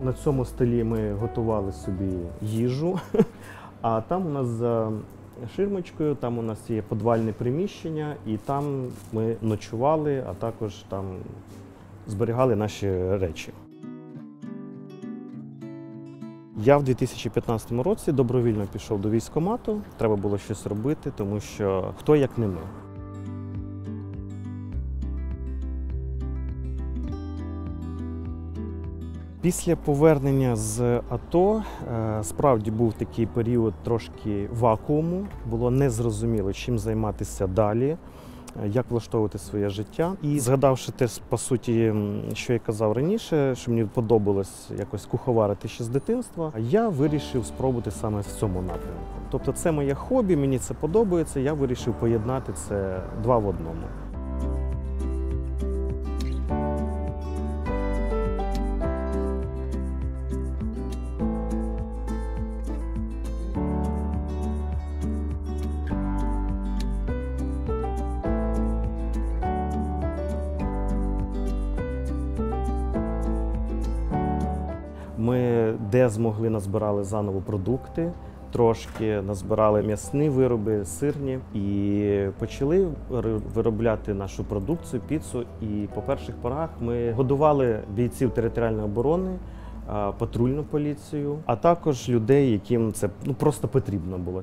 На цьому столі ми готували собі їжу, а там у нас за ширмочкою, там у нас є підвальне приміщення, і там ми ночували, а також там зберігали наші речі. Я в 2015 році добровільно пішов до військкомату, треба було щось робити, тому що хто як не ми. Після повернення з АТО справді був такий період трошки вакууму, було незрозуміло, чим займатися далі, як влаштовувати своє життя. І згадавши те, по суті, що я казав раніше, що мені подобалось якось куховарити ще з дитинства, я вирішив спробувати саме в цьому напрямку. Тобто це моє хобі, мені це подобається, я вирішив поєднати це два в одному. Ми де змогли назбирали заново продукти, трошки назбирали м'ясні вироби, сирні і почали виробляти нашу продукцію, піцу. І по перших порах ми годували бійців територіальної оборони, патрульну поліцію, а також людей, яким це просто потрібно було.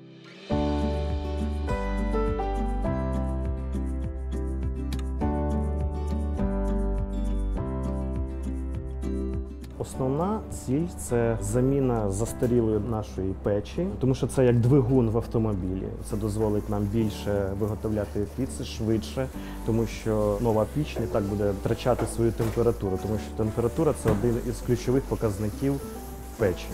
Основна ціль – це заміна застарілої нашої печі, тому що це як двигун в автомобілі. Це дозволить нам більше виготовляти піци швидше, тому що нова піч не так буде втрачати свою температуру, тому що температура – це один із ключових показників печі.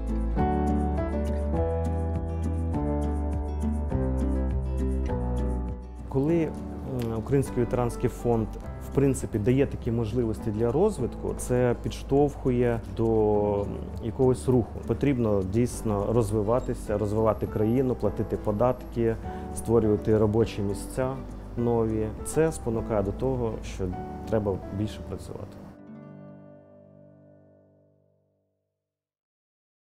Коли Український ветеранський фонд в принципі дає такі можливості для розвитку, це підштовхує до якогось руху. Потрібно дійсно розвиватися, розвивати країну, платити податки, створювати робочі місця нові. Це спонукає до того, що треба більше працювати.